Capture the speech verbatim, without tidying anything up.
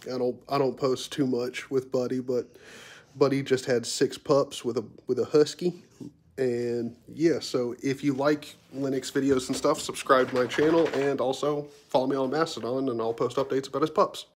I don't I don't post too much with Buddy, but Buddy just had six pups with a with a Husky. And yeah, so if you like Linux videos and stuff, subscribe to my channel, and also follow me on Mastodon, and I'll post updates about his pups.